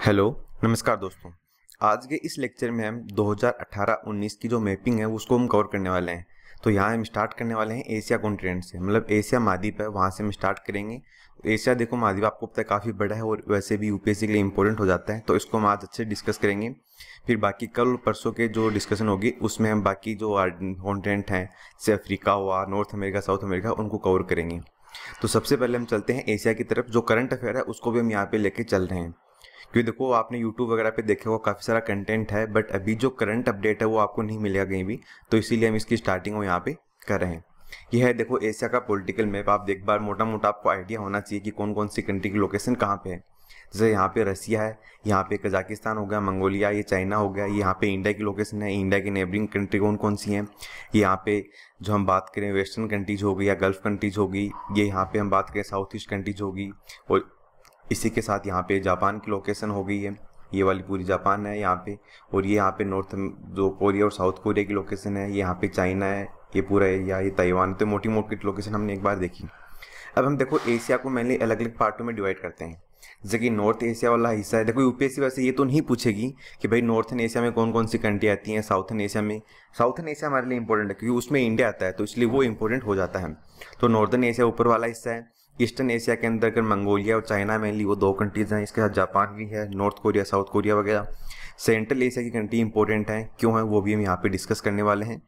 Hello, नमस्कार दोस्तों। आज के इस लेक्चर में हम 2018-19 की जो मैपिंग है उसको हम कवर करने वाले हैं। तो यहाँ हम स्टार्ट करने वाले हैं एशिया कॉन्टिनेंट से, मतलब एशिया महाद्वीप है वहाँ से हम स्टार्ट करेंगे। एशिया देखो महाद्वीप आपको पता है काफ़ी बड़ा है और वैसे भी यूपीएससी के लिए इंपॉर्टेंट हो जाता है, तो इसको हम आज अच्छे डिस्कस करेंगे। फिर बाकी कल परसों के जो डिस्कशन होगी उसमें हम बाकी जो कॉन्टिनेंट हैं जैसे अफ्रीका हुआ, नॉर्थ अमेरिका, साउथ अमेरिका, उनको कवर करेंगे। तो सबसे पहले हम चलते हैं एशिया की तरफ। जो करंट अफेयर है उसको भी हम यहाँ पे लेके चल रहे हैं, क्योंकि देखो आपने यूट्यूब वगैरह पे देखा होगा काफ़ी सारा कंटेंट है, बट अभी जो करंट अपडेट है वो आपको नहीं मिलेगा कहीं भी, तो इसीलिए हम इसकी स्टार्टिंग वो यहाँ पे कर रहे हैं। यह है देखो एशिया का पॉलिटिकल मैप। आप एक बार मोटा मोटा आपको आइडिया होना चाहिए कि कौन कौन सी कंट्री की लोकेशन कहाँ पे है। जैसे यहाँ पे रसिया है, यहाँ पे कजाकिस्तान हो गया, मंगोलिया, ये चाइना हो गया, यहाँ पे इंडिया की लोकेशन है, इंडिया की नेबरिंग कंट्री कौन कौन सी हैं। यहाँ पे जो हम बात करें वेस्टर्न कंट्रीज होगी या गल्फ कंट्रीज होगी, ये यहाँ पे हम बात करें साउथ ईस्ट कंट्रीज होगी, और इसी के साथ यहाँ पे जापान की लोकेशन हो गई है, ये वाली पूरी जापान है यहाँ पे, और ये यहाँ पे नॉर्थ जो कोरिया और साउथ कोरिया की लोकेशन है, ये यहाँ पे चाइना है, ये पूरा एरिया, ये ताइवान। तो मोटी मोटी लोकेशन हमने एक बार देखी। अब हम देखो एशिया को मेनली अलग अलग पार्टों में डिवाइड करते हैं। जैसे कि नॉर्थ एशिया वाला हिस्सा है, देखो यूपीएससी वैसे ये तो नहीं पूछेगी कि भाई नॉर्थन एशिया में कौन कौन सी कंट्री आती हैं, साउथन एशिया में। साउथन एशिया हमारे लिए इंपॉर्टेंट है क्योंकि उसमें इंडिया आता है, तो इसलिए वो इंपॉर्टेंट हो जाता है। तो नॉर्दर्न एशिया ऊपर वाला हिस्सा है। ईस्टर्न एशिया के अंदर अगर मंगोलिया और चाइना मेनली वो दो कंट्रीज हैं, इसके साथ जापान भी है, नॉर्थ कोरिया, साउथ कोरिया वगैरह। सेंट्रल एशिया की कंट्री इंपॉर्टेंट है, क्यों है वो भी हम यहाँ पे डिस्कस करने वाले हैं।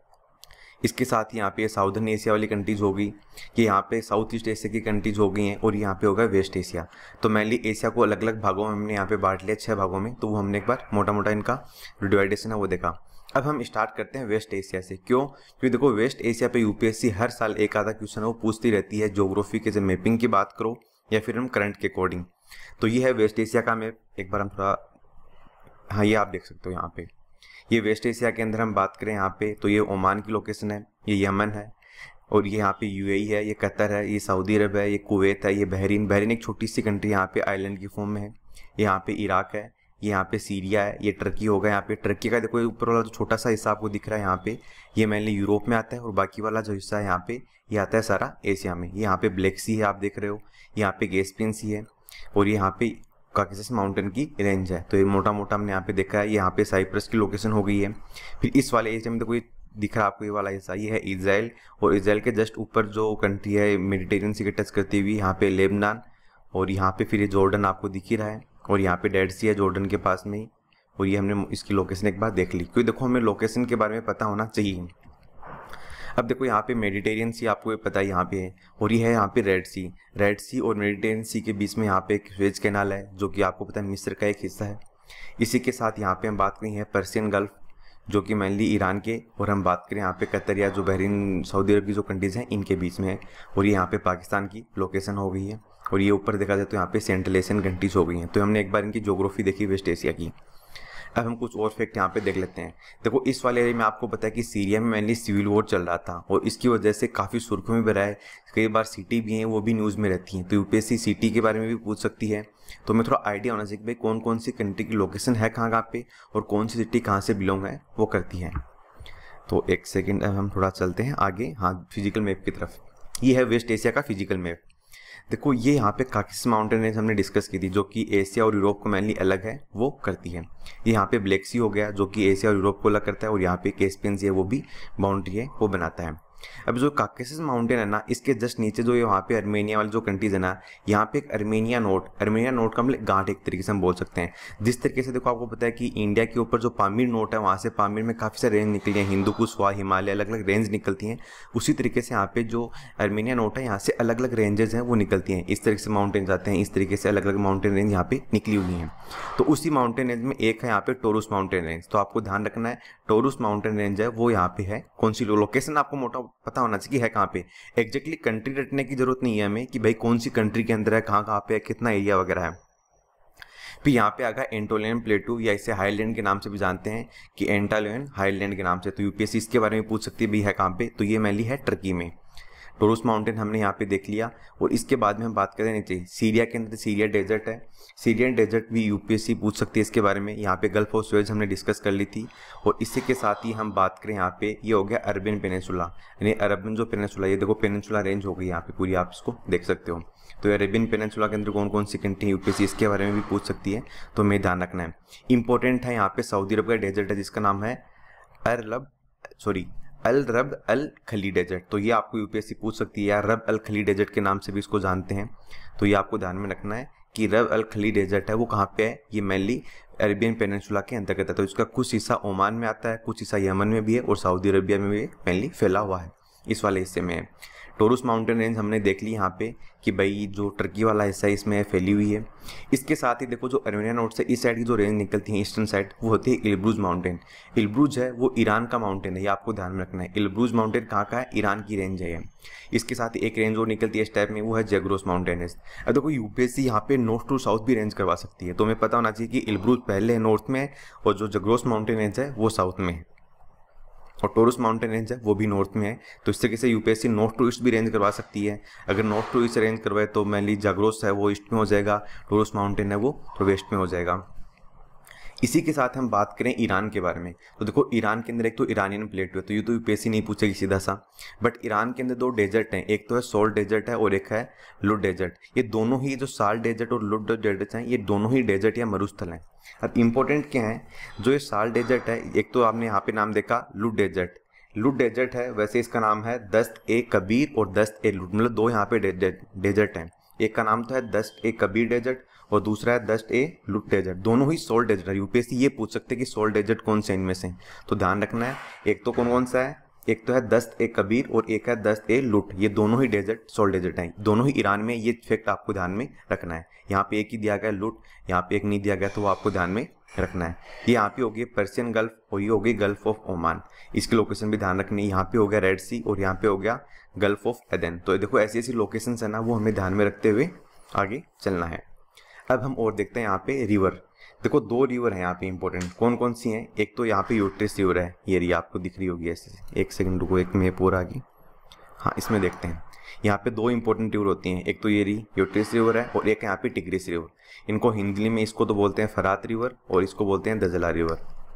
इसके साथ यहाँ पे साउदर्न एशिया वाली कंट्रीज होगी, कि यहाँ पे साउथ ईस्ट एशिया की कंट्रीज हो गई हैं, और यहाँ पे होगा वेस्ट एशिया। तो मेनली एशिया को अलग अलग भागों में हमने यहाँ पे बांट लिया, 6 भागों में। तो वो हमने एक बार मोटा मोटा इनका जो डिवाइडेशन है वो देखा। अब हम स्टार्ट करते हैं वेस्ट एशिया से। क्यों? क्योंकि देखो वेस्ट एशिया पे यूपीएससी हर साल एक आधा क्वेश्चन है वो पूछती रहती है, ज्योग्राफी के जब मैपिंग की बात करो या फिर हम करंट के अकॉर्डिंग। तो ये है वेस्ट एशिया का मैप। एक बार हम थोड़ा, हाँ ये आप देख सकते हो यहाँ पे, ये वेस्ट एशिया के अंदर हम बात करें यहाँ पे, तो ये ओमान की लोकेशन है, ये यमन है, और ये यहाँ पे यूएई है, ये कतर है, ये सऊदी अरब है, ये कुवैत है, ये बहरीन। बहरीन एक छोटी सी कंट्री यहाँ पे आइलैंड की फॉर्म में है। यहाँ पे इराक है, ये यहाँ पे सीरिया है, ये टर्की होगा। यहाँ पे टर्की का देखो ऊपर वाला जो छोटा सा हिस्सा आपको दिख रहा है यहाँ पे, ये मेनली यूरोप में आता है, और बाकी वाला जो हिस्सा है यहाँ पे ये आता है सारा एशिया में। ये यहाँ पे ब्लैक सी है, आप देख रहे हो, यहाँ पे कैस्पियन सी है, और ये यहाँ पे काकेशस माउंटेन की रेंज है। तो ये मोटा मोटा हमने यहाँ पे देखा है। यहाँ पे साइप्रस की लोकेशन हो गई है। फिर इस वाले एरिया में देखो ये दिख रहा है आपको, ये वाला हिस्सा, ये है इजराइल, और इजराइल के जस्ट ऊपर जो कंट्री है मेडिटेरियन सी के टच करती हुई, यहाँ पे लेबनान, और यहाँ पे फिर ये जॉर्डन आपको दिख ही रहा है, और यहाँ पे डेड सी है जॉर्डन के पास में ही। और ये हमने इसकी लोकेशन एक बार देख ली, क्योंकि देखो हमें लोकेशन के बारे में पता होना चाहिए। अब देखो यहाँ पे मेडिटेरियन सी आपको पता है यहाँ पे है, और ये है यहाँ पे रेड सी। रेड सी और मेडिटेरियन सी के बीच में यहाँ पे एक सुएज कैनाल है, जो कि आपको पता है मिस्र का एक हिस्सा है। इसी के साथ यहाँ पे हम बात करें है पर्शियन गल्फ, जो कि मेनली ईरान के, और हम बात करें यहाँ पे कतर या जो बहरीन, सऊदी अरब की जो कंट्रीज हैं इनके बीच में है। और ये यहाँ पे पाकिस्तान की लोकेशन हो गई है, और ये ऊपर देखा जाए तो यहाँ पे सेंट्रल एशियन कंट्रीज हो गई हैं। तो हमने एक बार इनकी ज्योग्राफी देखी वेस्ट एशिया की। अब हम कुछ और फैक्ट यहाँ पे देख लेते हैं। देखो इस वाले एरिया में आपको पता है कि सीरिया में मेनली सिविल वॉर चल रहा था, और इसकी वजह से काफ़ी सुर्खियों में भरा है। कई बार सिटी भी हैं वो भी न्यूज़ में रहती हैं, तो यूपीएससी सिटी के बारे में भी पूछ सकती है। तो हमें थोड़ा आइडिया होना चाहिए कि भाई कौन कौन सी कंट्री की लोकेशन है कहाँ कहाँ पे, और कौन सी सिटी कहाँ से बिलोंग है वो करती है। तो एक सेकेंड, अब हम थोड़ा चलते हैं आगे, हाँ फिजिकल मैप की तरफ। ये है वेस्ट एशिया का फिजिकल मैप। देखो ये यहाँ पे काकेशस माउंटेन रेंज हमने डिस्कस की थी, जो कि एशिया और यूरोप को मेनली अलग है वो करती है। ये यहाँ पे ब्लैक सी हो गया, जो कि एशिया और यूरोप को अलग करता है, और यहाँ पे कैस्पियन सी है, वो भी बाउंड्री है वो बनाता है। अब जो काकेशस माउंटेन है ना, इसके जस्ट नीचे जो यहाँ पे अर्मेनिया वाली जो कंट्रीज है ना, यहाँ पे एक अर्मेनिया नोट का मतलब गांठ एक तरीके से हम बोल सकते हैं। जिस तरीके से देखो आपको पता है कि इंडिया के ऊपर जो पामीर नोट है, वहाँ से पामीर में काफ़ी सारे रेंज निकली हैं, हिंदू कुश, हिमालय, अलग अलग रेंज निकलती हैं। उसी तरीके से यहाँ पे जो अर्मेनिया नोट है, यहाँ से अलग अलग रेंजेस हैं वो निकलती हैं। इस तरीके से माउंटेन जाते हैं, इस तरीके से अलग अलग माउंटेन रेंज यहाँ पे निकली हुई हैं। तो उसी माउंटेन रेंज में एक है यहाँ पे टोरुस माउंटेन रेंज। तो आपको ध्यान रखना है, टोरुस माउंटेन रेंज है वो यहाँ पे है। कौन सी लोकेशन आपको मोटा पता होना चाहिए है कहाँ पे। एग्जैक्टली कंट्री रटने की जरूरत नहीं है हमें कि भाई कौन सी कंट्री के अंदर है, कहाँ कहाँ पे है, कितना एरिया वगैरह है। फिर यहाँ पे आगा एंटोलियन प्लेटू, या इसे हाईलैंड के नाम से भी जानते हैं कि एंटालियन हाईलैंड के नाम से। तो यूपीएससी इसके बारे में पूछ सकती है भाई है कहाँ पे, तो ये मेनली है टर्की में। टोरस माउंटेन हमने यहाँ पे देख लिया। और इसके बाद में हम बात करें नीचे सीरिया के अंदर, सीरिया डेजर्ट है। सीरियन डेजर्ट भी यूपीएससी पूछ सकती है इसके बारे में। यहाँ पे गल्फ ऑफ सुएज हमने डिस्कस कर ली थी। और इसी के साथ ही हम बात करें यहाँ पे, ये हो गया अरबियन पेनिनसुला, यानी अरबियन जो पेनिनसुला, ये देखो पेनिनसुला रेंज हो गई यहाँ पे पूरी, आप इसको देख सकते हो। तो अरेबियन पेनिनसुला के अंदर कौन कौन सी कंट्री है यूपीएससी इसके बारे में भी पूछ सकती है, तो हमें ध्यान रखना है। इंपॉर्टेंट है यहाँ पे सऊदी अरब का डेजर्ट है जिसका नाम है अल रब अल खली डेजर्ट। तो ये आपको यूपीएससी पूछ सकती है यार, रब अल खली डेजर्ट के नाम से भी इसको जानते हैं। तो ये आपको ध्यान में रखना है कि रब अल खली डेजर्ट है वो कहाँ पे है, ये मेनली अरेबियन पेनिनसुला के अंतर्गत है। तो इसका कुछ हिस्सा ओमान में आता है, कुछ हिस्सा यमन में भी है और सऊदी अरबिया में भी मेनली फैला हुआ है, इस वाले हिस्से में है। टोरस माउंटेन रेंज हमने देख ली यहाँ पे कि भाई जो टर्की वाला हिस्सा है इसमें फैली हुई है। इसके साथ ही देखो जो अर्मेनिया नोट से इस साइड की जो रेंज निकलती है ईस्टर्न साइड, वो होती है इल्ब्रुज माउंटेन। इल्ब्रुज है वो ईरान का माउंटेन है, ये आपको ध्यान में रखना है। इल्ब्रुज माउंटेन कहाँ का है, ईरान की रेंज है। इसके साथ ही एक रेंज और निकलती है इस टाइप में, वो है जैग्रोस माउंटेन। अब देखो यूपीएससी यहाँ पे नॉर्थ टू साउथ भी रेंज करवा सकती है, तो हमें पता होना चाहिए कि इल्ब्रुज पहले नॉर्थ में और जो जैग्रोस माउंटेन रेंज है वो साउथ में है, और टोरस माउंटेन रेंज है वो भी नॉर्थ में है। तो इस तरीके से यूपीएससी नॉर्थ टू ईस्ट भी रेंज करवा सकती है। अगर नॉर्थ टू ईस्ट रेंज करवाए तो मेनली जाग्रोस है वो ईस्ट में हो जाएगा, टोरस माउंटेन है वो तो वेस्ट में हो जाएगा। इसी के साथ हम बात करें ईरान के बारे में, तो देखो ईरान के अंदर एक तो ईरानियन प्लेटू है, तो ये तो यूपीएससी नहीं पूछेगी सीधा सा। बट ईरान के अंदर दो डेजर्ट हैं, एक तो है सोल्ट डेजर्ट है और एक है लुड डेजर्ट। ये दोनों ही जो साल्ट डेजर्ट और लुड डेजर्ट हैं, ये दोनों ही डेजर्ट या मरुस्थल हैं। अब इंपॉर्टेंट क्या है, जो ये साल्ट डेजर्ट है, एक तो आपने यहाँ पे नाम देखा लुड डेजर्ट। लुड डेजर्ट है, वैसे इसका नाम है दस्त ए कबीर और दस्त ए लुड, मतलब दो यहाँ पे डेजर्ट हैं। एक का नाम तो है दस्त ए कबीर डेजर्ट और दूसरा है दस्त ए लुड डेजर्ट। दोनों ही सोल्ट डेजर्ट है। यूपीएससी ये पूछ सकते हैं कि सोल्ट डेजर्ट कौन से इनमें से, तो ध्यान रखना है। एक तो कौन सा है, एक तो है दस्त ए कबीर और एक है दस्त ए लुट। ये दोनों ही डेजर्ट सोल्ट डेजर्ट हैं, दोनों ही ईरान में। ये फैक्ट आपको ध्यान में रखना है। यहाँ पे एक ही दिया गया लुट, यहाँ पे एक नहीं दिया गया, तो वो आपको ध्यान में रखना है। ये यहाँ पे हो गई पर्शियन गल्फ और ये हो गई गल्फ ऑफ ओमान, इसकी लोकेशन भी ध्यान रखनी है। यहाँ पे हो गया रेड सी और यहाँ पे हो गया गल्फ ऑफ एदेन। तो देखो ऐसी ऐसी लोकेशन है ना, वो हमें ध्यान में रखते हुए आगे चलना है। अब हम और देखते हैं यहाँ पे रिवर। देखो दो रिवर हैं यहाँ पे इंपॉर्टेंट, कौन कौन सी हैं। एक तो यहाँ पे यूट्रिस रिवर है, ये रही आपको दिख रही होगी ऐसे। एक सेकंड रुको, एक मैप और आगे, हाँ इसमें देखते हैं। यहाँ पे दो इंपॉर्टेंट रिवर होती हैं, एक तो ये रही यूट्रिस रिवर है और एक यहाँ पे टिग्रिस रिवर। इनको हिंदी में इसको तो बोलते हैं फरात रिवर और इसको बोलते हैं दजला रिवर,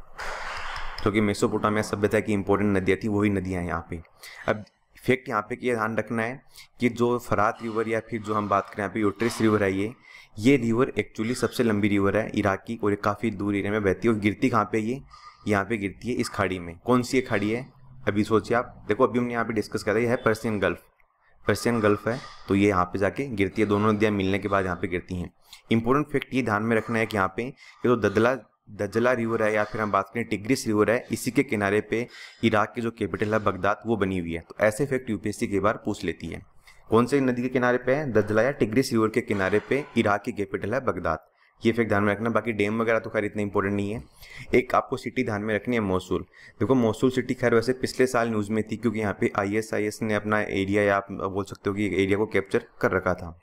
क्योंकि मेसोपोटामिया सभ्यता की इंपॉर्टेंट नदियाँ थी, वही नदियाँ हैं यहाँ पे। अब फैक्ट यहाँ पे ये ध्यान रखना है कि जो फरात रिवर या फिर जो हम बात करें यहाँ पे यूट्रिस रिवर है, ये रिवर एक्चुअली सबसे लंबी रिवर है इराक की और काफ़ी दूर एरिया में बहती है। और गिरती कहाँ पे, ये यहाँ पे गिरती है इस खाड़ी में। कौन सी ये खाड़ी है, अभी सोचिए आप। देखो अभी हमने यहाँ पे डिस्कस करा, ये है पर्शियन गल्फ, पर्शियन गल्फ है, तो ये यहाँ पे जाके गिरती है। दोनों नदियाँ मिलने के बाद यहाँ पे गिरती हैं। इंपॉर्टेंट फैक्ट ये ध्यान में रखना है कि यहाँ पे ये तो दजला रिवर है या फिर हम बात करें टिग्रिस रिवर है, इसी के किनारे पे इराक की जो कैपिटल है बगदाद वो बनी हुई है। तो ऐसे फैक्ट यूपीएससी कई बार पूछ लेती है। कौन से नदी के किनारे पे है, दजला या टिग्रिस रिवर के किनारे पे इराक की कैपिटल है बगदाद। ये फैक्ट ध्यान में रखना। बाकी डैम वगैरह तो खैर इतना इंपॉर्टेंट नहीं है। एक आपको सिटी ध्यान में रखनी है, मोसुल। देखो मोसुल सिटी खैर वैसे पिछले साल न्यूज़ में थी, क्योंकि यहाँ पे ISIS ने अपना एरिया, या आप बोल सकते हो कि एरिया को कैप्चर कर रखा था,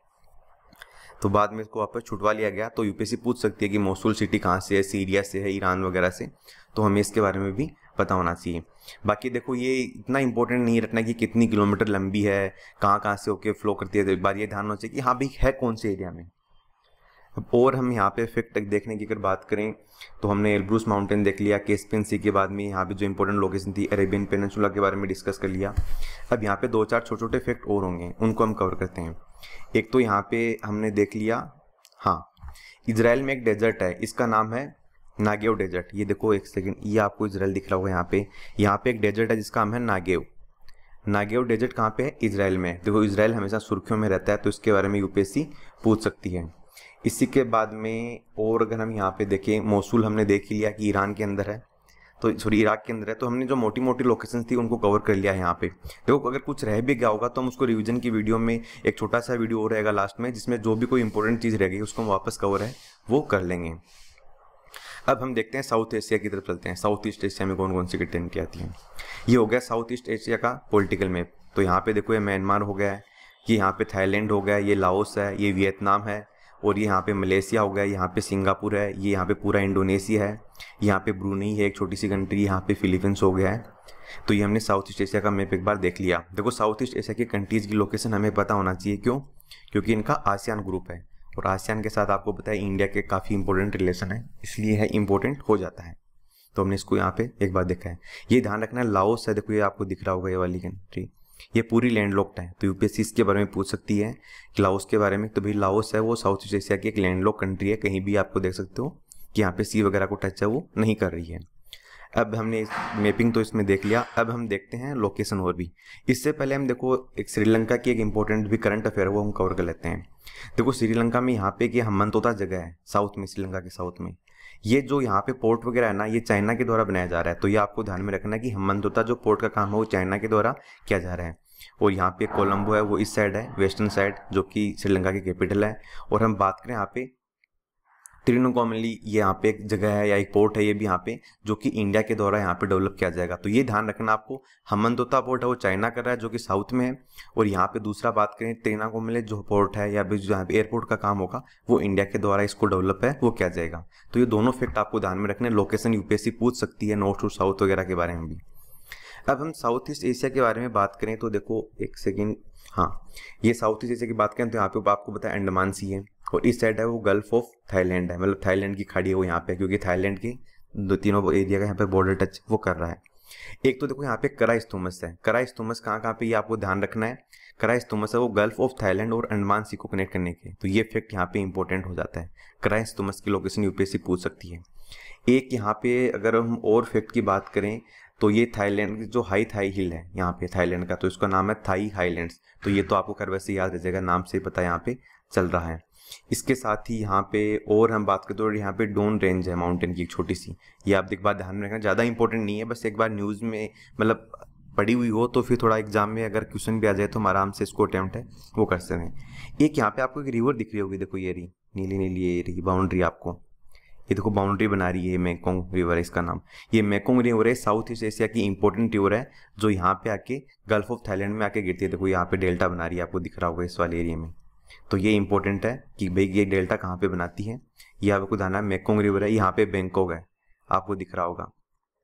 तो बाद में इसको वापस छुटवा लिया गया। तो यूपीएससी पूछ सकती है कि मोसुल सिटी कहाँ से है, सीरिया से है, ईरान वगैरह से, तो हमें इसके बारे में भी पता होना चाहिए। बाकी देखो ये इतना इंपॉर्टेंट नहीं रखना कि कितनी किलोमीटर लंबी है, कहाँ से होके फ्लो करती है। तो एक बार ये ध्यान होना चाहिए कि हाँ भाई है कौन से एरिया में। और हम यहाँ पे फैक्ट देखने की अगर बात करें तो हमने एल्ब्रूस माउंटेन देख लिया, कैस्पियन सी के बाद में यहाँ पे जो इंपॉर्टेंट लोकेशन थी अरेबियन पेनिनसुला के बारे में डिस्कस कर लिया। अब यहाँ पे दो चार छोटे छोटे फैक्ट और होंगे, उनको हम कवर करते हैं। एक तो यहाँ पे हमने देख लिया, हाँ इजराइल में एक डेजर्ट है, इसका नाम है नागेव डेजर्ट। ये देखो एक सेकंड, ये आपको इजराइल दिख रहा होगा यहाँ पे एक डेजर्ट है जिसका नाम है नागेव। नागेव डेजर्ट कहाँ पे है, इजराइल में। देखो इजराइल हमेशा सुर्खियों में रहता है, तो इसके बारे में यूपीएससी पूछ सकती है। इसी के बाद में और अगर हम यहाँ पे देखें, मोसुल हमने देख ही लिया कि ईरान के अंदर है, तो सॉरी इराक के अंदर है। तो हमने जो मोटी मोटी लोकेशंस थी उनको कवर कर लिया है यहाँ पे। देखो अगर कुछ रह भी गया होगा तो हम उसको रिवीजन की वीडियो में, एक छोटा सा वीडियो रहेगा लास्ट में, जिसमें जो भी कोई इंपॉर्टेंट चीज़ रह गई उसको हम वापस कवर है वो कर लेंगे। अब हम देखते हैं साउथ एशिया की तरफ चलते हैं। साउथ ईस्ट एशिया में कौन कौन सी कंट्री आती हैं। ये हो गया साउथ ईस्ट एशिया का पॉलिटिकल मैप। तो यहाँ पे देखो ये म्यांमार हो गया है, ये यहाँ पे थाईलैंड हो गया, ये लाओस है, ये वियतनाम है, और ये यहाँ पे मलेशिया हो गया, यहाँ पे सिंगापुर है, ये यहाँ पे पूरा इंडोनेशिया है, यहाँ पे ब्रूनेई है एक छोटी सी कंट्री, यहाँ पे फिलीपींस हो गया है, तो ये हमने साउथ ईस्ट एशिया का मैप एक बार देख लिया। देखो साउथ ईस्ट एशिया की कंट्रीज़ की लोकेशन हमें पता होना चाहिए, क्यों? क्योंकि इनका आसियान ग्रुप है और आसियान के साथ आपको पता है इंडिया के काफ़ी इंपॉर्टेंट रिलेशन है, इसलिए है इंपॉर्टेंट हो जाता है। तो हमने इसको यहाँ पे एक बार देखा है। ये ध्यान रखना है, लाओस है, देखो ये आपको दिख रहा होगा ये वाली कंट्री, ये पूरी लैंडलॉक्ड है। तो यूपीएससी इसके बारे में पूछ सकती है कि लाओस के बारे में, तो भाई लाओस है वो साउथ ईस्ट एशिया की एक लैंडलॉक्ड कंट्री है, कहीं भी आपको देख सकते हो कि यहाँ पे सी वगैरह को टच है वो नहीं कर रही है। अब हमने मैपिंग तो इसमें देख लिया, अब हम देखते हैं लोकेशन और भी। इससे पहले हम देखो एक श्रीलंका की एक इंपॉर्टेंट भी करंट अफेयर है वो हम कवर कर लेते हैं। देखो श्रीलंका में यहाँ पे कि हम्बनतोता जगह है साउथ में, श्रीलंका के साउथ में। ये जो यहाँ पे पोर्ट वगैरह है ना, ये चाइना के द्वारा बनाया जा रहा है। तो ये आपको ध्यान में रखना है कि हम्बनतोता जो पोर्ट का काम है वो चाइना के द्वारा किया जा रहा है। और यहाँ पे कोलंबो है वो इस साइड है, वेस्टर्न साइड, जो कि श्रीलंका की कैपिटल है। और हम बात करें यहाँ पे त्रिनोगोमली, ये यहाँ पे एक जगह है या एक पोर्ट है, ये भी यहाँ पे जो कि इंडिया के द्वारा यहाँ पे डेवलप किया जाएगा। तो ये ध्यान रखना आपको, हम्बनतोता पोर्ट है वो चाइना कर रहा है जो कि साउथ में है। और यहाँ पे दूसरा बात करें त्रिनोगोमली जो पोर्ट है या फिर जहाँ पे एयरपोर्ट का काम होगा वो इंडिया के द्वारा इसको डेवलप है वो किया जाएगा। तो ये दोनों फैक्ट आपको ध्यान में रखने। लोकेशन यूपीएससी पूछ सकती है नॉर्थ टू साउथ वगैरह के बारे में भी। अब हम साउथ ईस्ट एशिया के बारे में बात करें तो देखो एक सेकेंड, हाँ ये साउथ ईस्ट एशिया की बात करें तो यहाँ पे आपको पता है अंडमान सी है और इस साइड है वो गल्फ ऑफ थाईलैंड है, मतलब थाईलैंड की खाड़ी है वो यहाँ पे, क्योंकि थाईलैंड के तीनों एरिया का यहाँ पे बॉर्डर टच वो कर रहा है। एक तो देखो यहाँ पे कराइस्थुमस है, कराइस्थुमस कहाँ पे ये आपको ध्यान रखना है। कराइस्थुमस है वो गल्फ ऑफ थाईलैंड और अंडमान सी को कनेक्ट करने के, तो ये फैक्ट यहाँ पे इंपॉर्टेंट हो जाता है। कराइस्थुमस की लोकेशन यूपीएससी पूछ सकती है। एक यहाँ पे अगर हम और फैक्ट की बात करें तो ये थाईलैंड जो हाई थाई हिल है यहाँ पे थाईलैंड का, तो इसका नाम है थाई हाईलैंड्स। तो ये तो आपको कर वैसे याद रह जाएगा, नाम से पता यहाँ पे चल रहा है। इसके साथ ही यहाँ पे और हम बात करें तो यहाँ पे डोन रेंज है माउंटेन की एक छोटी सी, ये आप एक बार ध्यान में रखना, ज़्यादा इंपॉर्टेंट नहीं है, बस एक बार न्यूज़ में मतलब पड़ी हुई हो तो फिर थोड़ा एग्जाम में अगर क्वेश्चन भी आ जाए तो हम आराम से इसको अटैम्प्ट है वो कर सकते हैं। एक यहाँ पे आपको एक रिवर दिख रही होगी, देखो ये रही नीली नीली ये रही बाउंड्री, आपको ये देखो बाउंड्री बना रही है, मेकोंग रिवर है इसका नाम। ये मेकोंग रिवर है, साउथ ईस्ट एशिया की इंपॉर्टेंट रिवर है जो यहाँ पे आके गल्फ ऑफ थाईलैंड में आके गिरती है। देखो यहाँ पे डेल्टा बना रही है, आपको दिख रहा होगा इस वाले एरिया में। तो ये इंपॉर्टेंट है कि भाई ये डेल्टा कहाँ पे बनाती है, ये आपको ध्यान है। मेकोंग रिवर है, यहाँ पे बैंकॉक है, आपको दिख रहा होगा।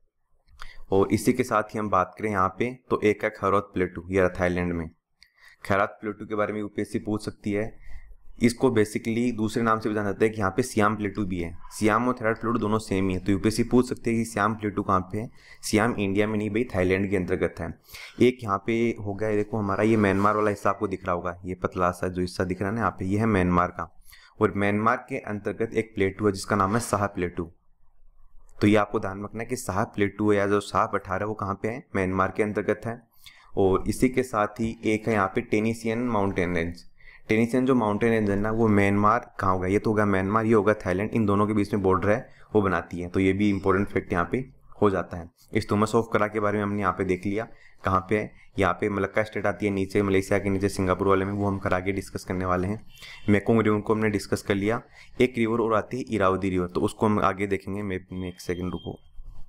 और इसी के साथ ही हम बात करें यहाँ पे तो एक है खैरोत प्लेटू, ये रहा थाईलैंड में। खैरोत प्लेटू के बारे में यूपीएससी पूछ सकती है। इसको बेसिकली दूसरे नाम से भी जाना जाता है कि यहाँ पे सियाम प्लेटू भी है। सियाम और खैरोत प्लेटू दोनों सेम ही है, तो यूपीएससी पूछ सकते हैं कि सियाम प्लेटू कहाँ पे है। सियाम इंडिया में नहीं भाई, थाईलैंड के अंतर्गत है। एक यहाँ पे हो गया देखो हमारा ये म्यांमार वाला हिस्सा आपको दिख रहा होगा, ये पतला सा जो हिस्सा दिख रहा है ना यहाँ पे, ये है म्यांमार का। और म्यांमार के अंतर्गत एक प्लेटू है जिसका नाम है शाह प्लेटू। तो ये आपको ध्यान रखना है कि शाह प्लेटू है या जो शाह पठार है वो कहाँ पे है, म्यांमार के अंतर्गत है। और इसी के साथ ही एक है यहाँ पे टेनिसियन माउंटेन रेंज। टेनिसियन जो माउंटेन रेंज है ना वो म्यांमार कहाँ होगा, ये तो होगा म्यांमार, ये होगा थाईलैंड, इन दोनों के बीच में बॉर्डर है वो बनाती है। तो ये भी इंपॉर्टेंट फैक्ट यहाँ पे हो जाता है। इस्तुमस ऑफ करा के बारे में हमने यहाँ पे देख लिया, कहाँ पे है, यहाँ पे मलक्का स्टेट आती है नीचे, मलेशिया के नीचे सिंगापुर वाले में, वो हम करा के डिस्कस करने वाले हैं। मेकोंग रिवर को हमने डिस्कस कर लिया। एक रिवर और आती है इरावदी रिवर, तो उसको हम आगे देखेंगे मैप में। एक सेकेंड रुको,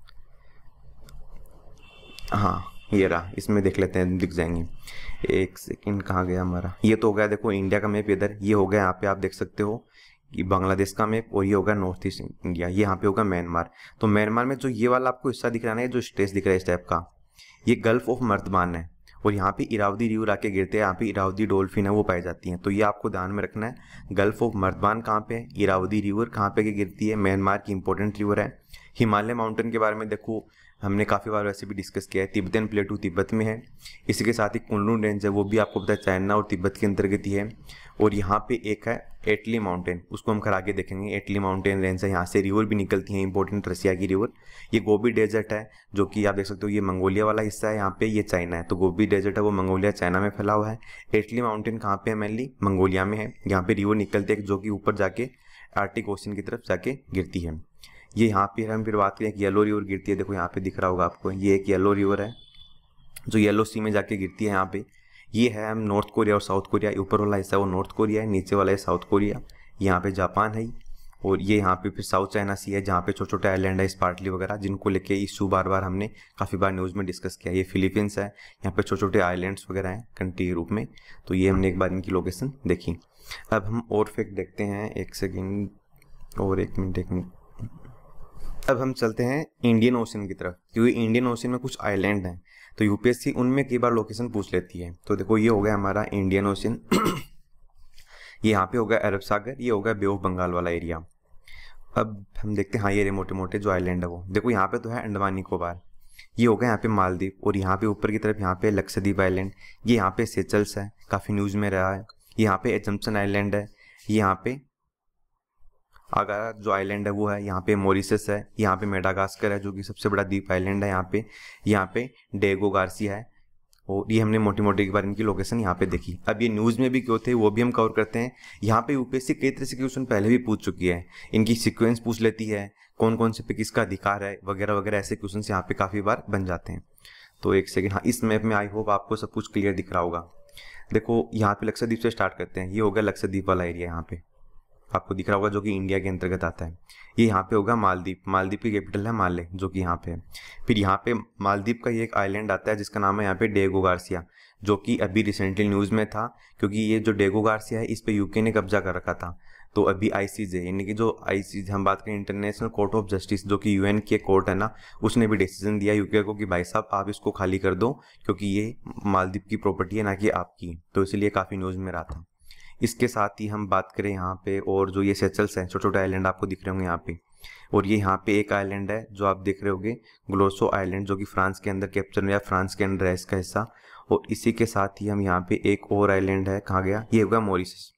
हाँ ये रहा, इसमें देख लेते हैं, दिख जाएंगे। एक सेकंड, कहाँ गया हमारा, ये तो हो गया देखो इंडिया का मैप इधर, ये हो गया यहाँ पे आप देख सकते हो कि बांग्लादेश का मैप, और ये होगा नॉर्थ ईस्ट इंडिया, ये यहाँ पे होगा म्यांमार। तो म्यांमार में जो ये वाला आपको हिस्सा दिख रहा है, जो स्टेट दिख रहा है इस टाइप का, ये गल्फ ऑफ मर्दमान है। और यहाँ पे इरावदी रिवर आके गिरते हैं, यहाँ पे इरावदी डॉल्फिन है वो पाई जाती हैं। तो ये आपको ध्यान में रखना है। गल्फ ऑफ मर्दमान कहाँ पे है, इरावदी रिवर कहाँ पे गिरती है, म्यांमार की इंपॉर्टेंट रिवर है। हिमालय माउंटेन के बारे में देखो हमने काफ़ी बार वैसे भी डिस्कस किया है, तिब्बतन प्लेटू तिब्बत में है। इसी के साथ ही कुनलुन रेंज है, वो भी आपको पता है चाइना और तिब्बत के अंतर्गत ही है। और यहाँ पे एक है एटली माउंटेन, उसको हम करा के देखेंगे। एटली माउंटेन रेंज है, यहाँ से रिवर भी निकलती है इंपॉर्टेंट, रसिया की रिवर। ये गोबी डेजर्ट है जो कि आप देख सकते हो, ये मंगोलिया वाला हिस्सा है, यहाँ पे ये चाइना है। तो गोबी डेजर्ट है वो मंगोलिया चाइना में फैला हुआ है। एटली माउंटेन कहाँ पे है, मेनली मंगोलिया में है। यहाँ पे रिवर निकलती है जो कि ऊपर जाके आर्टिक ओशन की तरफ जाके गिरती है। ये यहाँ पे हम फिर बात करें, एक येलो रिवर गिरती है, देखो यहाँ पे दिख रहा होगा आपको, ये एक येलो रिवर है जो येलो सी में जाके गिरती है यहाँ पे। ये है हम नॉर्थ कोरिया और साउथ कोरिया, ऊपर वाला हिस्सा वो नॉर्थ कोरिया है, नीचे वाला है साउथ कोरिया। यहाँ पे जापान है, और ये यहाँ पे फिर साउथ चाइना सी है जहाँ पे छोटे छोटे आइलैंड है, स्पार्टली वगैरह, जिनको लेके इशू बार बार हमने काफ़ी बार न्यूज़ में डिस्कस किया। ये फिलीपींस है, यहाँ पे छोटे छोटे आइलैंड्स वगैरह हैं कंट्री के रूप में। तो ये हमने एक बार इनकी लोकेशन देखी। अब हम और फैक्ट देखते हैं, एक सेकेंड और एक मिनट। अब हम चलते हैं इंडियन ओशन की तरफ, क्योंकि इंडियन ओशन में कुछ आइलैंड हैं तो यूपीएससी उनमें कई बार लोकेशन पूछ लेती है। तो देखो ये हो गया हमारा इंडियन ओशन ये यहाँ पे हो गया अरब सागर, ये हो गया बे ऑफ बंगाल वाला एरिया। अब हम देखते हैं, हाँ ये मोटे मोटे जो आइलैंड है वो देखो, यहाँ पे तो है अंडमान निकोबार, ये हो गया यहाँ पे मालदीव, और यहाँ पे ऊपर की तरफ यहाँ पे लक्षद्वीप आइलैंड, ये यहाँ पे सेचल्स है, काफ़ी न्यूज़ में रहा है। यहाँ पे एजम्पसन आइलैंड है, यहाँ पे आगार जो आइलैंड है वो है, यहाँ पे मॉरिशस है, यहाँ पे मेडागास्कर है जो कि सबसे बड़ा द्वीप आइलैंड है यहाँ पे डेगो गार्सिया है। और ये हमने मोटी मोटी एक बार इनकी लोकेशन यहाँ पे देखी। अब ये न्यूज़ में भी क्यों थे वो भी हम कवर करते हैं। यहाँ पे यूपीएससी कई तरह से क्वेश्चन पहले भी पूछ चुकी है, इनकी सीक्वेंस पूछ लेती है, कौन कौन से पे किसका अधिकार है वगैरह वगैरह, ऐसे क्वेश्चन यहाँ पे काफ़ी बार बन जाते हैं। तो एक सेकेंड, हाँ इस मैप में आई होप आपको सब कुछ क्लियर दिख रहा होगा। देखो यहाँ पे लक्षद्वीप से स्टार्ट करते हैं, ये होगा लक्षद्वीप वाला एरिया, यहाँ पे आपको दिख रहा होगा जो कि इंडिया के अंतर्गत आता है। ये यहाँ पे होगा मालदीप, मालदीप की कैपिटल है माले जो कि यहाँ पे है। फिर यहाँ पे मालदीप का ये एक आइलैंड आता है जिसका नाम है यहाँ पे डेगो गार्सिया, जो कि अभी रिसेंटली न्यूज़ में था, क्योंकि ये जो डेगो गार्सिया है इस पे यूके ने कब्जा कर रखा था। तो अभी आईसीजे यानी कि जो आईसीजे हम बात करें इंटरनेशनल कोर्ट ऑफ जस्टिस जो कि यूएन की कोर्ट है ना, उसने भी डिसीजन दिया यूके को कि भाई साहब आप इसको खाली कर दो, क्योंकि ये मालदीप की प्रॉपर्टी है ना कि आपकी। तो इसलिए काफ़ी न्यूज़ में रहा था। इसके साथ ही हम बात करें यहाँ पे, और जो ये सेचल्स हैं छोटे छोटे आइलैंड आपको दिख रहे होंगे यहाँ पे, और ये यहाँ पे एक आइलैंड है जो आप देख रहे होंगे ग्लोसो आइलैंड, जो कि फ्रांस के अंदर कैप्चर या फ्रांस के अंदर है इसका हिस्सा। और इसी के साथ ही हम यहाँ पे एक और आइलैंड है, कहाँ गया, ये होगा मॉरिशस,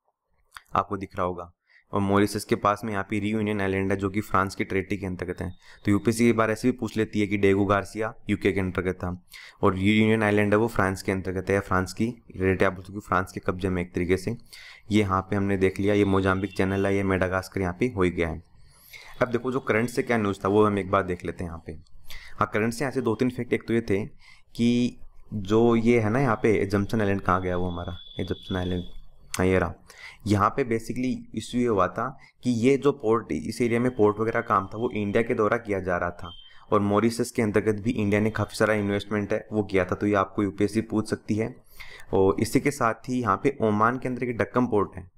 आपको दिख रहा होगा। और मॉरिशस के पास में यहाँ पे रियूनियन आइलैंड है जो कि फ्रांस की टेरिटरी के अंतर्गत है। तो यूपीएससी की बार ऐसे भी पूछ लेती है कि डेगो गार्सिया यूके के अंतर्गत था, और रियूनियन आइलैंड है वो फ्रांस के अंतर्गत है, या फ्रांस की टेरिटरी आप बोल सकते हो, फ्रांस के कब्जे में एक तरीके से। ये यहाँ पे हमने देख लिया, ये मोजाम्बिक चैनल है, ये मेडागास्कर यहाँ पे हो ही गया है। अब देखो जो करंट से क्या न्यूज़ था वो हम एक बार देख लेते हैं यहाँ पे। हाँ करंट से यहाँ से 2-3 फैक्ट एक तो ये थे कि जो ये है ना यहाँ पे एजम्पसन आइलैंड, कहाँ गया वो हमारा एजम्पसन आइलैंड, हाँ ये रहा। यहाँ पे बेसिकली इशू ये हुआ था कि ये जो पोर्ट, इस एरिया में पोर्ट वगैरह काम था वो इंडिया के द्वारा किया जा रहा था, और मॉरिशस के अंतर्गत भी इंडिया ने काफ़ी सारा इन्वेस्टमेंट है वो किया था। तो ये आपको यूपीएससी पूछ सकती है। और इसी के साथ ही यहाँ पे ओमान के अंदर एक डक्कम पोर्ट है,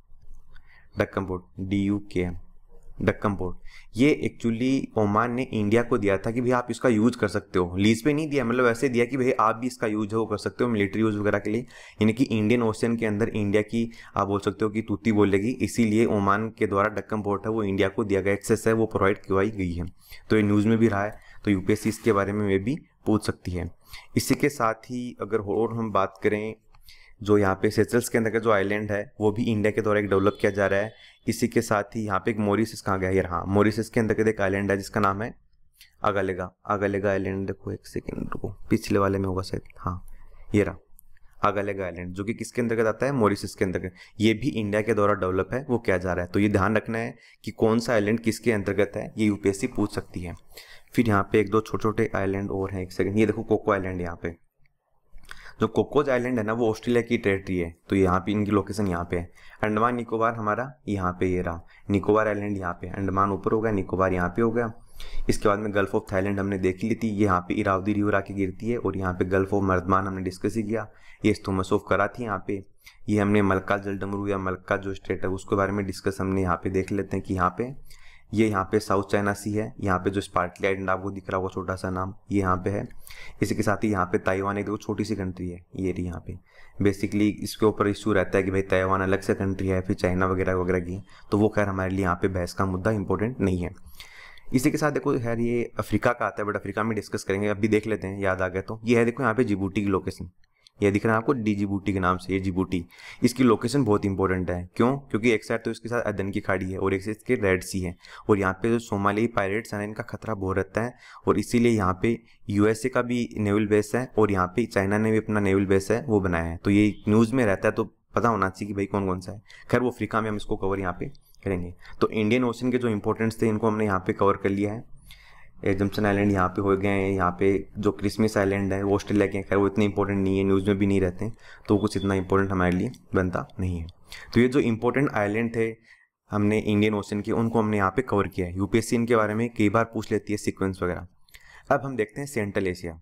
Duqm port DUKM, Duqm port, ये एक्चुअली ओमान ने इंडिया को दिया था कि भाई आप इसका यूज कर सकते हो, लीज पे नहीं दिया, मतलब ऐसे दिया कि भाई आप भी इसका यूज है वो कर सकते हो मिलिट्री यूज वगैरह के लिए। यानी कि इंडियन ओशन के अंदर इंडिया की आप बोल सकते हो कि तूती बोलेगी, इसीलिए ओमान के द्वारा डक्कम पोर्ट है वो इंडिया को दिया गया, एक्सेस है वो प्रोवाइड करवाई गई है। तो ये न्यूज़ में भी रहा है, तो यूपीएससी इसके बारे में भी पूछ सकती है। इसी के साथ ही अगर और हम बात करें, जो यहाँ पे सेचल्स के अंदर का जो आइलैंड है वो भी इंडिया के द्वारा एक डेवलप किया जा रहा है। इसी के साथ ही यहाँ पे एक मॉरिशस, कहाँ गया यार, हाँ मॉरिशस के अंदर एक आइलैंड है जिसका नाम है अगालेगा, अगालेगा आइलैंड। देखो एक सेकेंड रुको, पिछले वाले में होगा शायद, हाँ ये रहा अगालेगा आइलैंड, जो कि किसके अंतर्गत आता है, मॉरिशस के अंतर्गत। ये भी इंडिया के द्वारा डेवलप है वो किया जा रहा है। तो ये ध्यान रखना है कि कौन सा आइलैंड किसके अंतर्गत है, ये यूपीएससी पूछ सकती है। फिर यहाँ पे एक दो छोटे छोटे आइलैंड और हैं, एक सेकेंड, ये देखो कोको आइलैंड, यहाँ पे जो कोकोज आइलैंड है ना वो ऑस्ट्रेलिया की टेरिटरी है, तो यहाँ पे इनकी लोकेशन यहाँ पे है। अंडमान निकोबार हमारा यहाँ पे ये रहा, निकोबार आइलैंड यहाँ पे, अंडमान ऊपर हो गया, निकोबार यहाँ पे हो गया। इसके बाद में गल्फ ऑफ थाईलैंड हमने देख ली थी, ये यहाँ पे इरावदी रिवर आके गिरती है, और यहाँ पे गल्फ ऑफ मर्दमान हमने डिस्कस ही किया, ये थॉमस ऑफ कराची यहाँ पे। ये हमने मलक्का जलडमरू या मलक्का जो स्टेट है उसके बारे में डिस्कस हमने यहाँ पे देख लेते हैं कि यहाँ पे ये यहाँ पे साउथ चाइना सी है, यहाँ पे जो स्पार्कली आइलैंड आपको दिख रहा होगा छोटा सा नाम, ये यहाँ पे है। इसी के साथ ही यहाँ पे ताइवान एक देखो छोटी सी कंट्री है, ये रही यहाँ पे। बेसिकली इसके ऊपर इशू रहता है कि भाई ताइवान अलग से कंट्री है फिर चाइना वगैरह वगैरह की, तो वो खैर हमारे लिए यहाँ पे बहस का मुद्दा इंपॉर्टेंट नहीं है। इसी के साथ देखो खैर ये अफ्रीका का आता है, बट अफ्रीका में डिस्कस करेंगे, अभी देख लेते हैं याद आ गया तो। ये है देखो यहाँ पे जिबूटी की लोकेशन, ये दिख रहा है आपको डी जिबूटी के नाम से, ये जिबूटी। इसकी लोकेशन बहुत इंपॉर्टेंट है, क्यों, क्योंकि एक साइड तो इसके साथ अदन की खाड़ी है और एक साइड इसके रेड सी है, और यहाँ पे जो सोमाली पायरेट्स हैं इनका खतरा बहुत रहता है, और इसीलिए यहाँ पे यूएसए का भी नेवल बेस है, और यहाँ पे चाइना ने भी अपना नेवल बेस है वो बनाया है। तो ये न्यूज़ में रहता है तो पता होना चाहिए कि भाई कौन कौन सा है। खैर वो अफ्रीका में हम इसको कवर यहाँ पे करेंगे। तो इंडियन ओशन के जो इंपॉर्टेंस थे इनको हमने यहाँ पे कवर कर लिया है। एजम्पसन आइलैंड यहाँ पे हो गए हैं, यहाँ पे जो क्रिसमस आइलैंड है वो ऑस्ट्रेलिया के हैं, खैर वो इतने इंपॉर्टेंट नहीं है, न्यूज़ में भी नहीं रहते हैं, तो कुछ इतना इंपॉर्टेंट हमारे लिए बनता नहीं है। तो ये जो इंपॉर्टेंट आइलैंड थे हमने इंडियन ओशन के, उनको हमने यहाँ पे कवर किया है। यूपीएससी इनके बारे में कई बार पूछ लेती है सीक्वेंस वगैरह। अब हम देखते हैं सेंट्रल एशिया।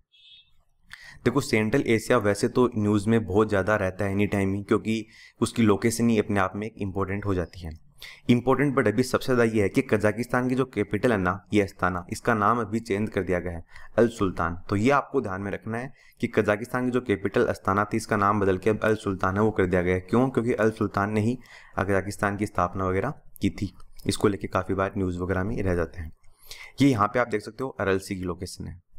देखो सेंट्रल एशिया वैसे तो न्यूज़ में बहुत ज़्यादा रहता है एनी टाइम ही, क्योंकि उसकी लोकेशन ही अपने आप में एक इम्पोर्टेंट हो जाती है। इंपॉर्टेंट बट अभी सबसे ज़्यादा ये है कि कजाकिस्तान की जो कैपिटल है ना, ये अस्ताना, इसका नाम अभी चेंज कर दिया गया है अल सुल्तान। तो ये आपको ध्यान में रखना है कि कजाकिस्तान की जो कैपिटल अस्ताना थी, इसका नाम बदल के अब अल सुल्तान है वो कर दिया गया है। क्यों? क्योंकि अल सुल्तान ने ही कजाकिस्तान की स्थापना वगैरह की थी। इसको लेके काफ़ी बार न्यूज़ वगैरह में रह जाते हैं। ये यहाँ पे आप देख सकते हो अरल सी की लोकेशन है।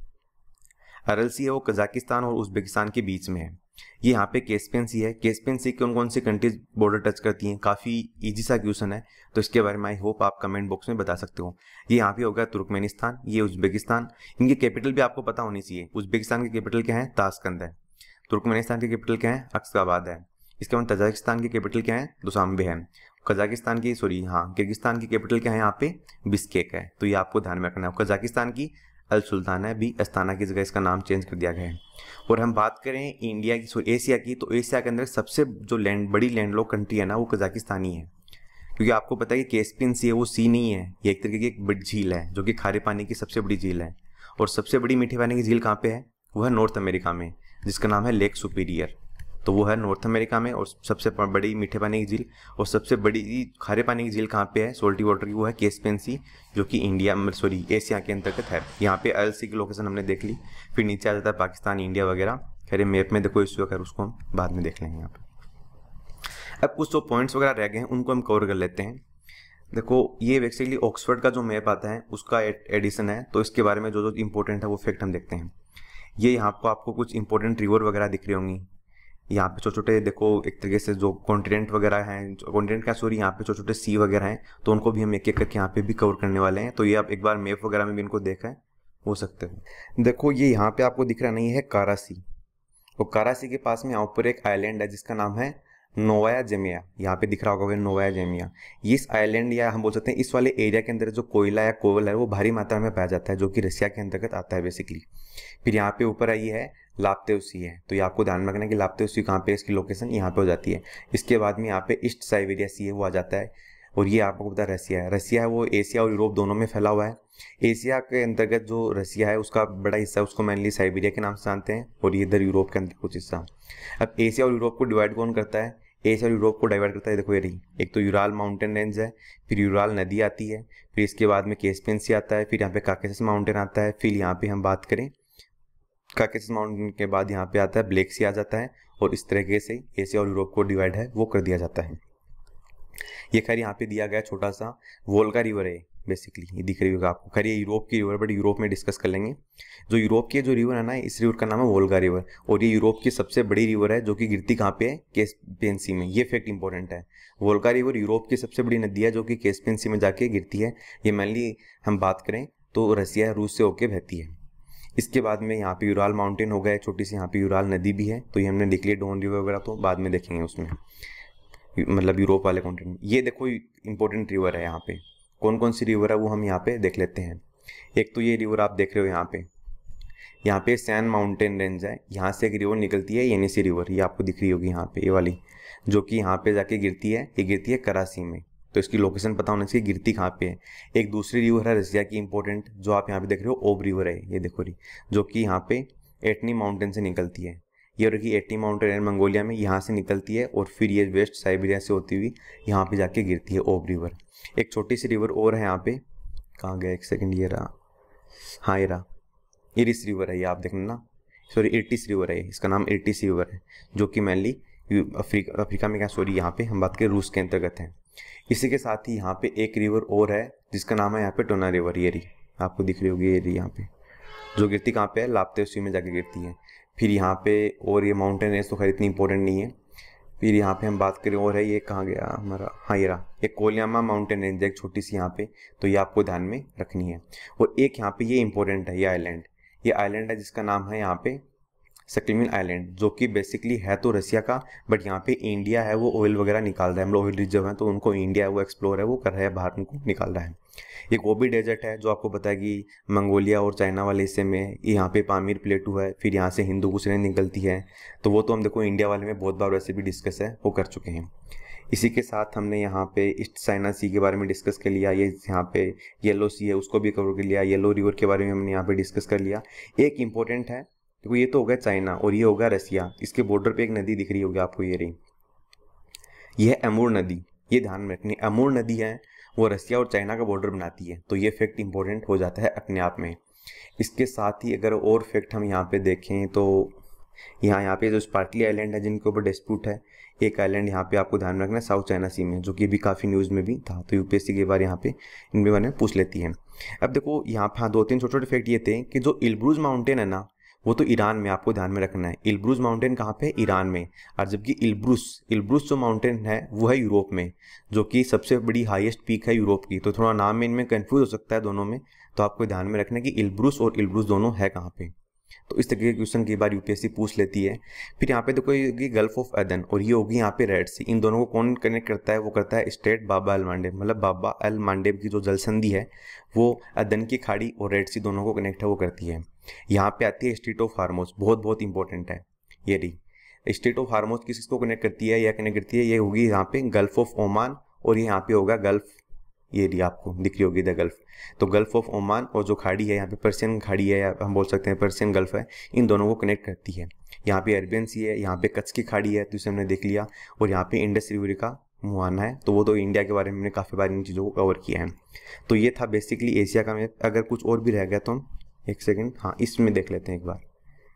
अरल सी है वो कजाकिस्तान और उज्बेकिस्तान के बीच में है। ये यहाँ पे कैस्पियन सी है। कैस्पियन सी कौन कौन सी कंट्रीज बॉर्डर टच करती हैं? काफ़ी इजी सा क्वेश्चन है, तो इसके बारे में आई होप आप कमेंट बॉक्स में बता सकते हो। ये यहाँ पे होगा तुर्कमेनिस्तान, ये उज्बेकिस्तान। इनकी कैपिटल भी आपको पता होनी चाहिए। उज्बेकिस्तान की कैपिटल क्या है? ताशकंद है। तुर्कमेनिस्तान की कैपिटल क्या है? अश्गाबाद है। इसके बाद तजाकिस्तान की कैपिटल क्या है? दुशांबे है। कजाकिस्तान की किर्गिस्तान की कैपिटल क्या है? यहाँ पे बिस्केक है। तो ये आपको ध्यान में रखना है। कजाकिस्तान की अल सुल्तान है, भी अस्ताना की जगह इसका नाम चेंज कर दिया गया है। और हम बात करें इंडिया की, एशिया की, तो एशिया के अंदर सबसे जो बड़ी लैंडलॉक कंट्री है ना, वो कजाकिस्तान ही है। क्योंकि आपको पता है कि कैस्पियन सी है वो सी नहीं है, ये एक तरीके की एक बड़ी झील है जो कि खारे पानी की सबसे बड़ी झील है। और सबसे बड़ी मीठे पानी की झील कहाँ पे है? वो है नॉर्थ अमेरिका में, जिसका नाम है लेक सुपीरियर। तो वो है नॉर्थ अमेरिका में। और सबसे बड़ी मीठे पानी की झील और सबसे बड़ी खारे पानी की झील कहाँ पे है सोल्टी वाटर की? वो है कैस्पियन सी, जो कि एशिया के अंतर्गत है। यहाँ पे अल सी की लोकेशन हमने देख ली। फिर नीचे आ जाता है पाकिस्तान, इंडिया वगैरह। खैर मैप में देखो इश्यू, अगर उसको हम बाद में देख लेंगे। यहाँ पे अब कुछ जो पॉइंट्स वगैरह रह गए हैं उनको हम कवर कर लेते हैं। देखो ये बेसिकली ऑक्सफोर्ड का जो मैप आता है उसका एडिशन है, तो इसके बारे में जो जो इंपॉर्टेंट है वो फैक्ट हम देखते हैं। ये यहाँ पर आपको कुछ इंपॉर्टेंट रिवर वगैरह दिख रही होंगी। यहाँ पे छोटे छोटे देखो एक तरीके से जो कॉन्टिनेंट वगैरह हैं, कॉन्टिनेंट का सॉरी, यहाँ पे छोटे छोटे सी वगैरह हैं, तो उनको भी हम एक एक करके यहाँ पे भी कवर करने वाले हैं। तो ये आप एक बार मैप वगैरह में भी इनको देखा हो सकते हो। देखो ये यहाँ पे आपको दिख रहा नहीं है कारासी, और कारासी के पास में यहाँ ऊपर एक आइलैंड है जिसका नाम है नोवाया जेमिया। यहाँ पे दिख रहा होगा नोवाया जेमिया। ये इस आइलैंड या हम बोल सकते हैं इस वाले एरिया के अंदर जो कोयला या कोल है वो भारी मात्रा में पाया जाता है, जो कि रसिया के अंतर्गत आता है बेसिकली। फिर यहाँ पे ऊपर आई है लाप्तेउसी है, तो ये आपको ध्यान में रखना है कि लाप्तेउसी कहाँ पे, इसकी लोकेशन यहाँ पे हो जाती है। इसके बाद में यहाँ पे ईस्ट साइबेरिया सी है वो आ जाता है। और ये आपको पता है रसिया है। रसिया है वो एशिया और यूरोप दोनों में फैला हुआ है। एशिया के अंतर्गत जो रसिया है उसका बड़ा हिस्सा उसको मेनली साइबेरिया के नाम से जानते हैं, और ये इधर यूरोप के अंदर कुछ हिस्सा। अब एशिया और यूरोप को डिवाइड कौन करता है? एशिया और यूरोप को डिवाइड करता है, देखो ये रही, एक तो यूराल माउंटेन रेंज है, फिर यूराल नदी आती है, फिर इसके बाद में कैस्पियन सी आता है, फिर यहाँ पे काकेशस माउंटेन आता है, फिर यहाँ पे हम बात करें काकेशस माउंटेन के बाद यहाँ पे आता है ब्लैक सी आ जाता है। और इस तरीके से एशिया और यूरोप को डिवाइड है वो कर दिया जाता है। ये खैर यहाँ पे दिया गया छोटा सा वोल्गा रिवर है बेसिकली, ये दिख रही होगा आपको। खैर ये यूरोप की रिवर, बट यूरोप में डिस्कस कर लेंगे। जो यूरोप की जो रिवर है ना, इस रिवर का नाम है वोल्गा रिवर, और ये यूरोप की सबसे बड़ी रिवर है जो कि गिरती कहाँ पे है? कैस्पियन सी में। ये फैक्ट इंपॉर्टेंट है। वोल्गा रिवर यूरोप की सबसे बड़ी नदी है जो कि कैस्पियन सी में जाके गिरती है। ये मेनली हम बात करें तो रसिया रूस से होके बहती है। इसके बाद में यहाँ पे यूराल माउंटेन हो गया, छोटी सी यहाँ पे यूराल नदी भी है, तो ये हमने देख लिया। डोन रिवर वगैरह तो बाद में देखेंगे उसमें, मतलब यूरोप वाले कॉन्टिनेंट। ये देखो इंपॉर्टेंट रिवर है यहाँ पे। कौन कौन सी रिवर है वो हम यहाँ पे देख लेते हैं। एक तो ये रिवर आप देख रहे हो यहाँ पे सैन माउंटेन रेंज है, यहाँ से एक रिवर निकलती है येनिसी रिवर, ये आपको दिख रही होगी यहाँ पे, ये वाली, जो कि यहाँ पे जाके गिरती है। ये गिरती है कराची में, तो इसकी लोकेशन पता होना चाहिए गिरती कहाँ पे है। एक दूसरी रिवर है रसिया की इंपॉर्टेंट, जो आप यहाँ पे देख रहे हो ओब रिवर है, ये देखो रही, जो कि यहाँ पे एटनी माउंटेन से निकलती है। ये रही एटनी माउंटेन है मंगोलिया में, यहाँ से निकलती है और फिर ये वेस्ट साइबेरिया से होती हुई यहाँ पे जाके गिरती है ओब रिवर। एक छोटी सी रिवर और है यहाँ पे, कहाँ गया, एक सेकंड, ये रहा, हाँ ये रहा, इरिस रिवर है, ये आप देखना ना, सॉरी इर्टिस रिवर है, इसका नाम इर्टिस रिवर है, जो कि मेनली अफ्रीका में क्या, सॉरी यहाँ पे हम बात करें रूस के अंतर्गत है। इसी के साथ ही यहाँ पे एक रिवर और है जिसका नाम है यहाँ पे टोना रिवर, ये रही, आपको दिख रही होगी, ये रही यहाँ पे, जो गिरती कहाँ पे है? लाप्तेउसी में जाके गिरती है। फिर यहाँ पे और ये माउंटेन रेंज तो खैर इतनी इंपॉर्टेंट नहीं है। फिर यहाँ पे हम बात करें और है, ये कहाँ गया हमारा, हाँ ये रहा, एक कोलियामा माउंटेन रेंज है एक छोटी सी यहाँ पे, तो ये आपको ध्यान में रखनी है। और एक यहाँ पे ये इंपॉर्टेंट है, ये आइलैंड है जिसका नाम है यहाँ पे सक्लिमिन आइलैंड, जो कि बेसिकली है तो रसिया का, बट यहाँ पे इंडिया है वो ऑयल वगैरह निकाल रहा है, हम लोग ऑयल रिजर्व है तो उनको इंडिया है वो एक्सप्लोर है वो कर रहा है, बाहर उनको निकाल रहा है। एक वो भी डेजर्ट है जो आपको पता है कि मंगोलिया और चाइना वाले हिस्से में, यहाँ पे पामीर प्लेटू है, फिर यहाँ से हिंदू कुछ निकलती है, तो वो तो हम देखो इंडिया वाले में बहुत बार वैसे भी डिस्कस है वो कर चुके हैं। इसी के साथ हमने यहाँ पे ईस्ट चाइना सी के बारे में डिस्कस कर लिया, ये यहाँ पे येलो सी है उसको भी कवर कर लिया, येलो रिवर के बारे में हमने यहाँ पे डिस्कस कर लिया। एक इंपॉर्टेंट है, देखो ये तो हो गया चाइना और ये हो गया रसिया, इसके बॉर्डर पे एक नदी दिख रही होगी आपको, ये रही, ये है अमूर नदी। ये ध्यान में रखनी। अमूर नदी है वो रसिया और चाइना का बॉर्डर बनाती है, तो ये फैक्ट इंपॉर्टेंट हो जाता है अपने आप में। इसके साथ ही अगर और फैक्ट हम यहाँ पे देखें तो यहाँ पे जो स्पार्कली आइलैंड है जिनके ऊपर डिस्प्यूट है, एक आइलैंड यहाँ पे आपको ध्यान में रखना है साउथ चाइना सी में, जो कि भी काफ़ी न्यूज़ में भी था, तो यूपीएससी के बार यहाँ पे इनके बारे में पूछ लेती है। अब देखो यहाँ पे हाँ 2-3 छोटे छोटे फैक्ट ये थे कि जो इल्ब्रूज माउंटेन है ना, वो तो ईरान में, आपको ध्यान में रखना है। इल्ब्रूज माउंटेन कहाँ पे? ईरान में। और जबकि इल्ब्रूस इल्ब्रूस जो माउंटेन है वो है यूरोप में, जो कि सबसे बड़ी हाईएस्ट पीक है यूरोप की। तो थोड़ा नाम में इनमें कंफ्यूज हो सकता है दोनों में, तो आपको ध्यान में रखना है कि इल्ब्रूस और इल्ब्रूस दोनों है कहाँ पे। तो इस तरह के क्वेश्चन कई बार यूपीएससी पूछ लेती है। फिर यहाँ पे देखो ये होगी गल्फ ऑफ अदन और ये होगी यहाँ पे रेड सी। इन दोनों को कौन कनेक्ट करता है? वो करता है स्टेट बाबा अल मांडेब, मतलब बाबा अल मांडेब की जो जल संधि है वो अदन की खाड़ी और रेड सी दोनों को कनेक्ट है वो करती है। यहाँ पे आती है स्ट्रेट ऑफ हार्मोज, बहुत बहुत इंपॉर्टेंट है ये रही। स्ट्रेट ऑफ हार्मोज किसको कनेक्ट करती है? या कनेक्ट करती है, ये होगी यहाँ पे गल्फ ऑफ ओमान, और ये यहाँ पे होगा गल्फ, ये रही आपको दिख रही होगी द गल्फ। तो गल्फ ऑफ ओमान और जो खाड़ी है यहाँ पे पर्शियन खाड़ी है, या हम बोल सकते हैं पर्शियन गल्फ है, इन दोनों को कनेक्ट करती है। यहाँ पे अरबियन सी है, यहाँ पे कच्छ की खाड़ी है, तो इसे हमने देख लिया, और यहाँ पे इंडस रिवर का मुहाना है, तो वो तो इंडिया के बारे में हमने काफ़ी बार इन चीज़ों को कवर किया है। तो ये था बेसिकली एशिया का मैप। अगर कुछ और भी रह गया तो हम एक सेकेंड हाँ इसमें देख लेते हैं एक बार।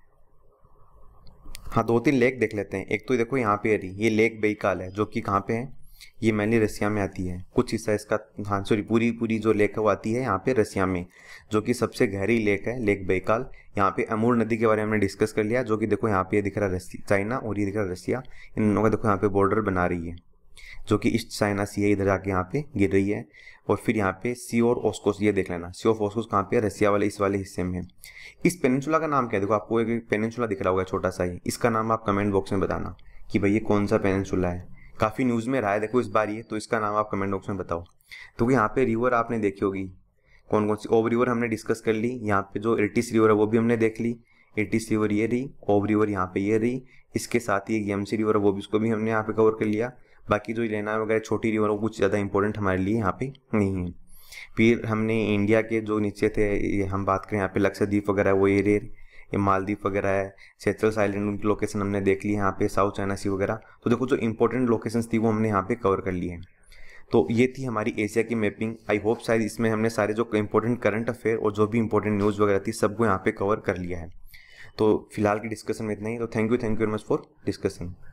हाँ 2-3 लेक देख लेते हैं। एक तो देखो यहाँ पे ये लेक बैकाल है, जो कि कहाँ पे है? ये मैनली रसिया में आती है। कुछ हिस्सा इसका, हाँ सॉरी, पूरी जो लेक है वो आती है यहाँ पे रसिया में, जो कि सबसे गहरी लेक है, लेक बैकाल। यहाँ पे अमूर नदी के बारे में हमने डिस्कस कर लिया, जो कि देखो यहाँ पे दिख रहा है चाइना और ये दिख रहा है रसिया, इन दोनों का देखो यहाँ पे बॉर्डर बना रही है, जो कि ईस्ट चाइना सी है, इधर जाके यहाँ पे गिर रही है। और फिर यहाँ पे सी और ऑस्कोस, ये देख लेना, सी ऑफ ऑस्कोस कहाँ पे है? रसिया वाले इस वाले हिस्से में है। इस पेनिनसुला का नाम क्या है? देखो आपको एक पेनिनसुला दिख रहा होगा छोटा सा ही, इसका नाम आप कमेंट बॉक्स में बताना कि भाई ये कौन सा पेनिनसुला है। काफ़ी न्यूज़ में रहा है देखो इस बार ये, तो इसका नाम आप कमेंट बॉक्स में बताओ। तो यहाँ पे रिवर आपने देखी होगी कौन कौन सी। ओब रिवर हमने डिस्कस कर ली, यहाँ पे जो इर्टिस रिवर है वो भी हमने देख ली। इर्टिस रिवर ये रही, ओब रिवर यहाँ पे ये रही, इसके साथ ही यमसी रिवर है वो भी, उसको भी हमने यहाँ पे कवर कर लिया। बाकी जो लेना वगैरह छोटी रिवर वो कुछ ज़्यादा इंपॉर्टेंट हमारे लिए यहाँ पे नहीं है। फिर हमने इंडिया के जो नीचे थे, ये हम बात करें यहाँ पे लक्षद्वीप वगैरह वो ये मालदीव वगैरह है, सेचल्स आइलैंड, उनकी लोकेशन हमने देख ली, यहाँ पे साउथ चाइना सी वगैरह। तो देखो जो इंपॉर्टेंट लोकेशंस थी वो हमने यहाँ पे कवर कर ली है। तो ये थी हमारी एशिया की मैपिंग। आई होप शायद इसमें हमने सारे जो इंपॉर्टेंट करंट अफेयर और जो भी इंपॉर्टेंट न्यूज़ वगैरह थी सबको यहाँ पे कवर कर लिया है। तो फिलहाल की डिस्कशन में इतना ही। तो thank you very much for discussion.